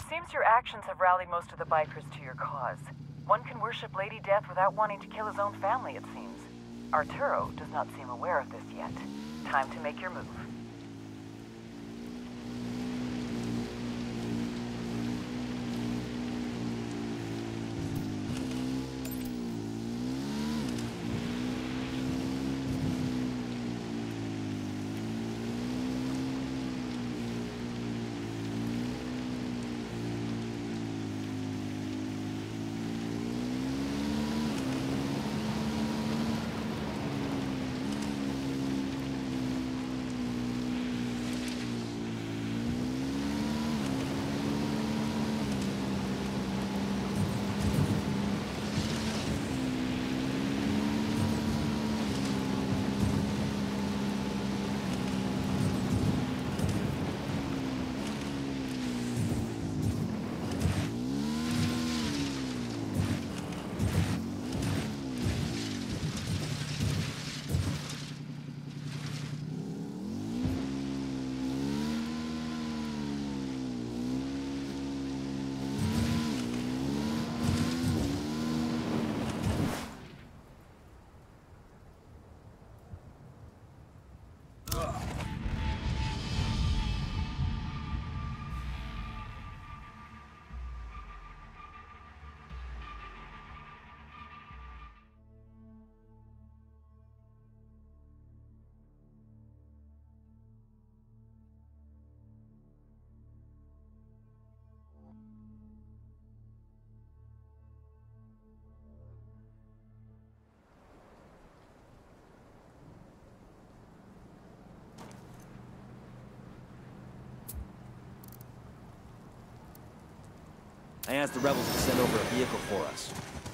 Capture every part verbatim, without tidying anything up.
seems your actions have rallied most of the bikers to your cause. One can worship Lady Death without wanting to kill his own family, it seems. Arturo does not seem aware of this yet. Time to make your move. I asked the rebels to send over a vehicle for us.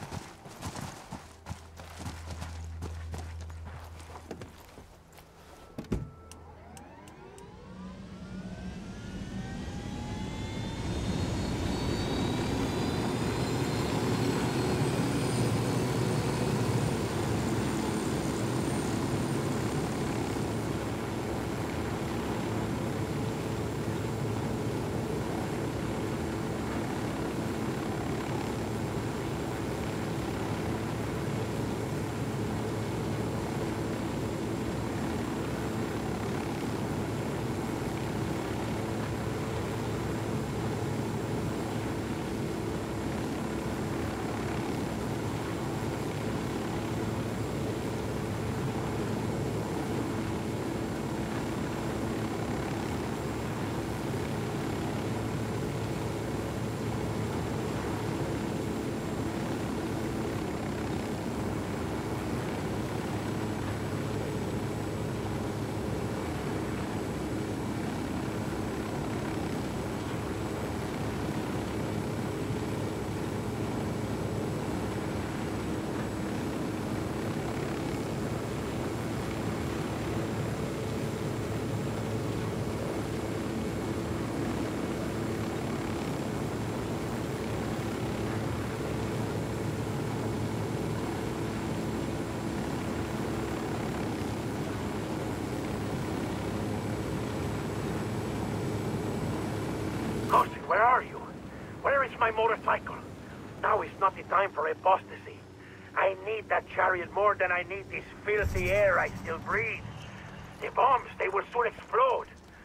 Where are you? Where is my motorcycle? Now is not the time for apostasy. I need that chariot more than I need this filthy air I still breathe. The bombs, they will soon explode.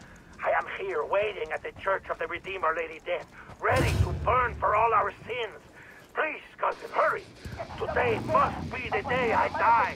I am here waiting at the Church of the Redeemer Lady Death, ready to burn for all our sins. Please, cousin, hurry. Today must be the day I die.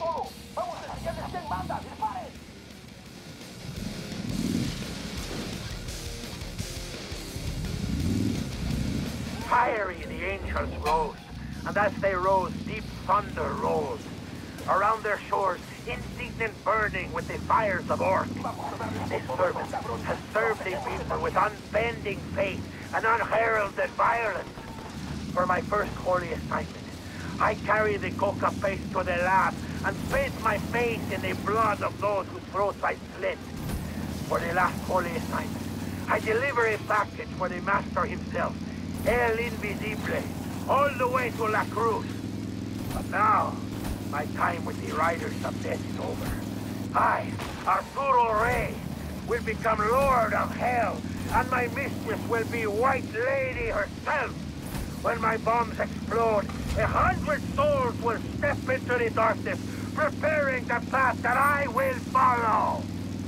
Fiery the angels rose, and as they rose, deep thunder rolled. Around their shores, indignant burning with the fires of Orc. This servant has served the people with unbending faith and unheralded violence. For my first holy assignment, I carry the coca face to the last and bathe my face in the blood of those whose throats I slit. For the last holy assignment, I deliver a package for the Master himself, El Invisible, all the way to La Cruz. But now, my time with the Riders of Death is over. I, Arturo Rey, will become Lord of Hell and my mistress will be White Lady herself. When my bombs explode, a hundred souls will step into the darkness, preparing the path that I will follow.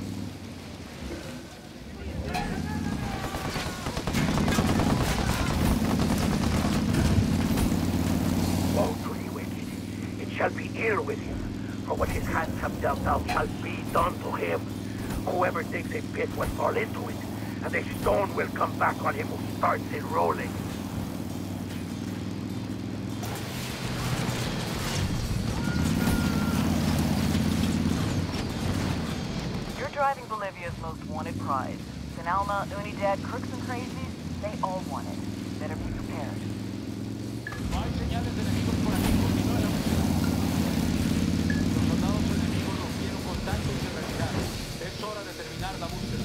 Woe to the wicked. It shall be ill with him, for what his hands have dealt out shall be done to him. Whoever digs a pit will fall into it, and a stone will come back on him who starts it rolling. You're driving Bolivia's most wanted prize. Sin Alma, Unidad, crooks and crazies, they all want it. Better be prepared. No hay señales de enemigos por aquí, continúen la misión. Los soldados enemigos rompieron contacto y se retiraron. Es hora de terminar la búsqueda.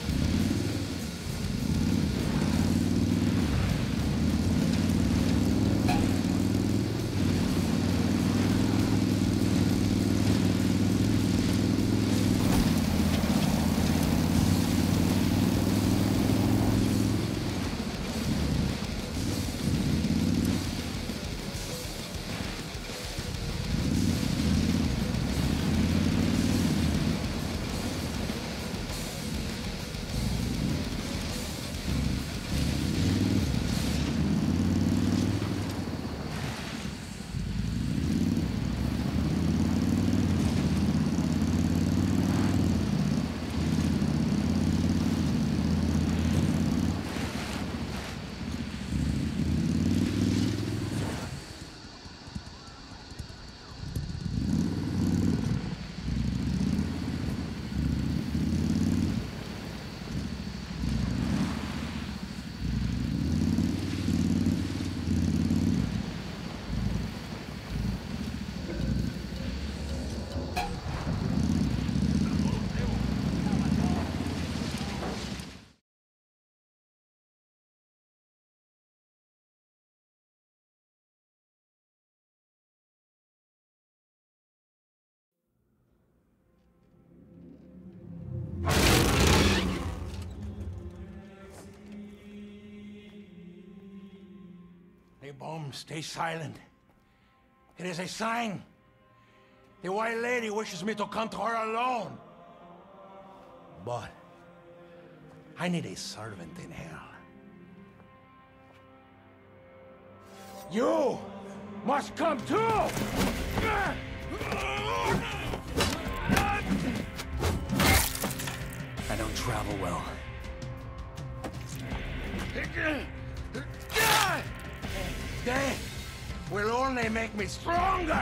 Hey, Bomb, stay silent. It is a sign. The White Lady wishes me to come to her alone. But I need a servant in hell. You must come too! I don't travel well. They will only make me stronger!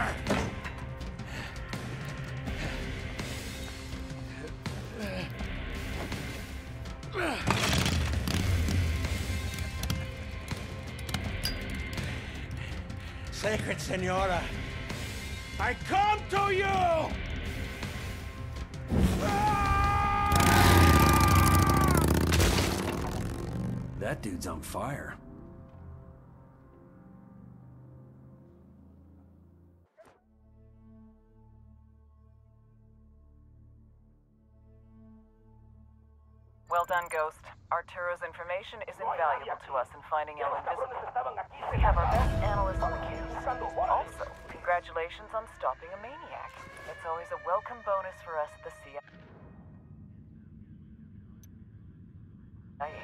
Sacred Senora, I come to you! That dude's on fire. Well done, Ghost. Arturo's information is invaluable to us in finding El Invisible. We have our best analysts on the case. Also, congratulations on stopping a maniac. It's always a welcome bonus for us at the C I A.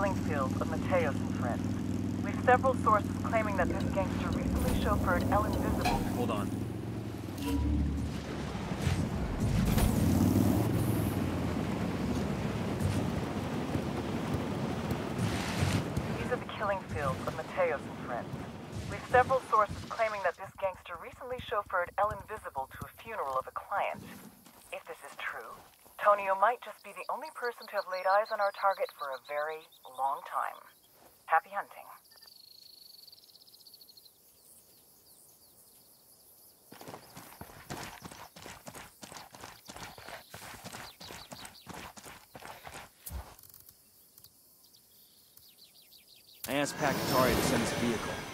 killing fields of Mateos and friends. We've several sources claiming that this gangster recently chauffeured El Invisible. Hold on. These are the killing fields of Mateos and friends. We've several sources claiming that this gangster recently chauffeured El Invisible to a funeral of a client. If this is true, Tonio might just be the only person to have laid eyes on our target for a very long time. Happy hunting. I asked Pacatari to send us a vehicle.